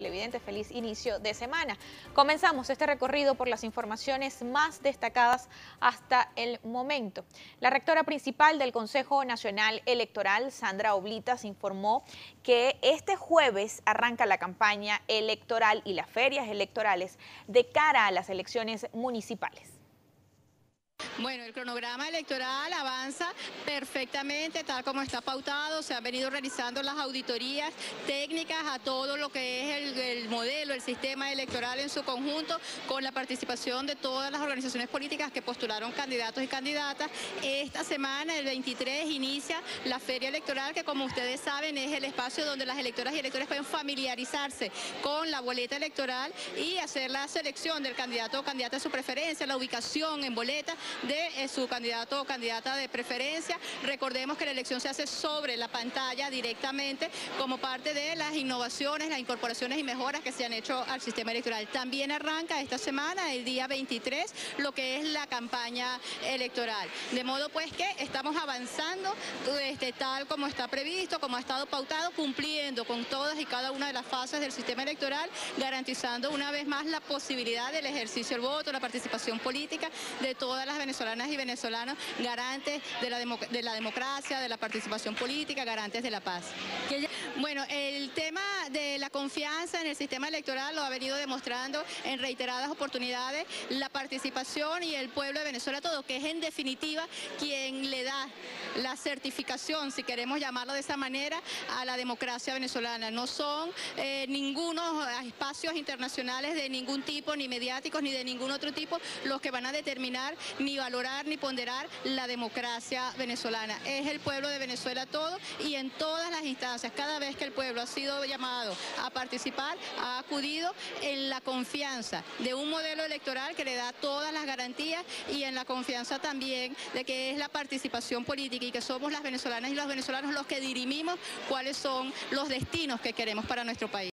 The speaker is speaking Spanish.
Evidente, feliz inicio de semana. Comenzamos este recorrido por las informaciones más destacadas hasta el momento. La rectora principal del Consejo Nacional Electoral, Sandra Oblitas, informó que este jueves arranca la campaña electoral y las ferias electorales de cara a las elecciones municipales. Bueno, el cronograma electoral avanza perfectamente tal como está pautado. Se han venido realizando las auditorías técnicas a todo lo que es el modelo, el sistema electoral en su conjunto, con la participación de todas las organizaciones políticas que postularon candidatos y candidatas. Esta semana, el 23, inicia la feria electoral, que como ustedes saben es el espacio donde las electoras y electores pueden familiarizarse con la boleta electoral y hacer la selección del candidato o candidata de su preferencia, la ubicación en boleta de su candidato o candidata de preferencia. Recordemos que la elección se hace sobre la pantalla directamente como parte de las innovaciones, las incorporaciones y mejoras que se han hecho al sistema electoral. También arranca esta semana, el día 23, lo que es la campaña electoral. De modo pues que estamos avanzando tal como está previsto, como ha estado pautado, cumpliendo con todas y cada una de las fases del sistema electoral, garantizando una vez más la posibilidad del ejercicio del voto, la participación política de todas las venezolanas y venezolanos, garantes de la democracia, de la participación política, garantes de la paz. Bueno, el tema de la confianza en el sistema electoral lo ha venido demostrando en reiteradas oportunidades la participación y el pueblo de Venezuela todo, que es en definitiva quien le da la certificación, si queremos llamarlo de esa manera, a la democracia venezolana. No son ningunos espacios internacionales de ningún tipo, ni mediáticos, ni de ningún otro tipo, los que van a determinar ni valorar ni ponderar la democracia venezolana. Es el pueblo de Venezuela todo, y en todas las instancias, cada vez que el pueblo ha sido llamado a participar, ha acudido en la confianza de un modelo electoral que le da todas las garantías, y en la confianza también de que es la participación política y que somos las venezolanas y los venezolanos los que dirimimos cuáles son los destinos que queremos para nuestro país.